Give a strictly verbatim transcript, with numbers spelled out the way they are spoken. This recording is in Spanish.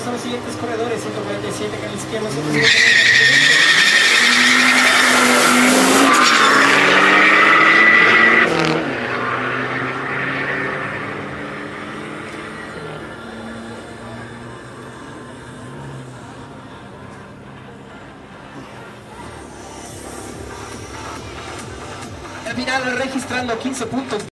a los siguientes corredores. ciento cuarenta y siete con el izquierdo, al final registrando quince puntos.